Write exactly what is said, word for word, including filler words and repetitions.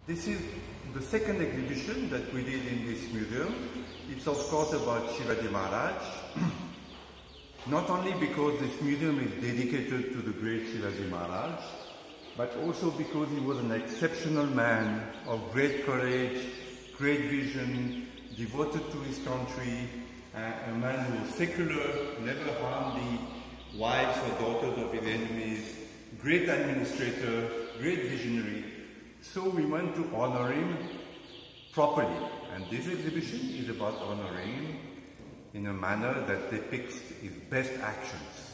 This is the second exhibition that we did in this museum. It's of course about Shivaji Maharaj. Not only because this museum is dedicated to the great Shivaji Maharaj, but also because he was an exceptional man of great courage, great vision, devoted to his country, uh, a man who was secular, never harmed the wives or daughters of his enemies, great administrator, great visionary. So we want to honor him properly, and this exhibition is about honoring him in a manner that depicts his best actions.